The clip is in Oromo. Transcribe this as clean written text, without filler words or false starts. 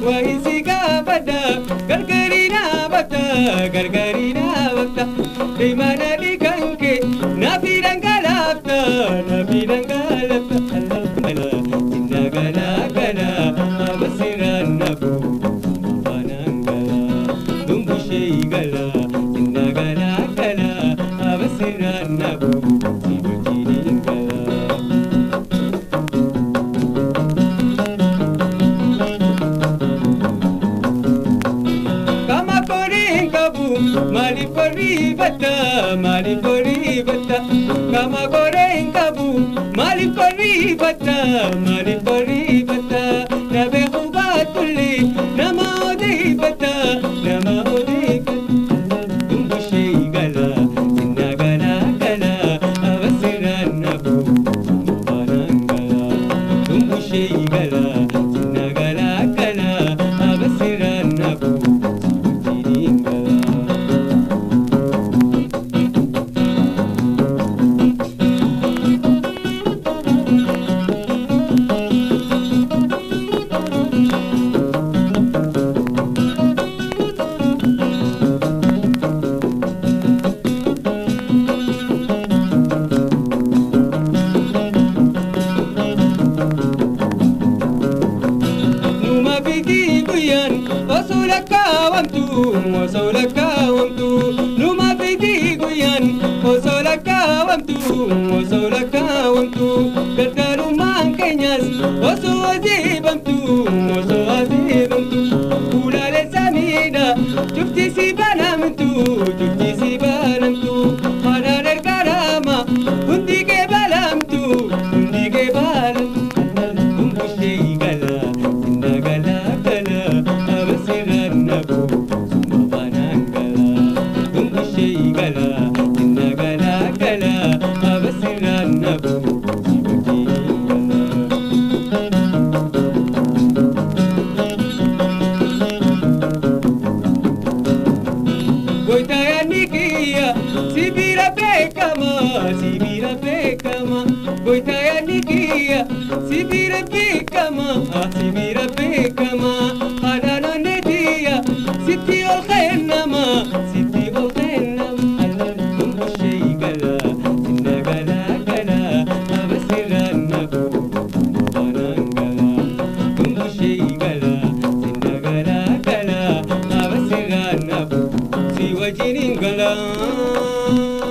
وإنسيكا بدا غرغرينا بدا غرغرينا بدا ديما نبي كنكي نبي دنگالبتا نبي دنگالبتا إنا غلا غلا أبصيرا نبو فنانغلا دمبشي غلا إنا غلا غلا أبصيرا نبو سيبجيني غلا Mali poribata, mali poribata, kama goreng kabu. Mali poribata, mali poribata, nabe hubatuli, nama odibata, nama odibata. Dumbushi gala, sinna gala gala, avasiran nabu, panangala. Dumbushi gala, sinna gala gala, avasiran nabu. Wasolaka wamtu numa bidi guyan wasolaka wamtu kataru mankenyas waso azibamtu ulale samida jufti si banamtu hadarer karama undige balamtu dumbushi gala inda gala gala abasiran nabu gala inna gala gala abasiran nabu goitaya nikia sibira bekama goitaya nikia sibira bekama hadana nedia siti ol khaynama Siwa jining galang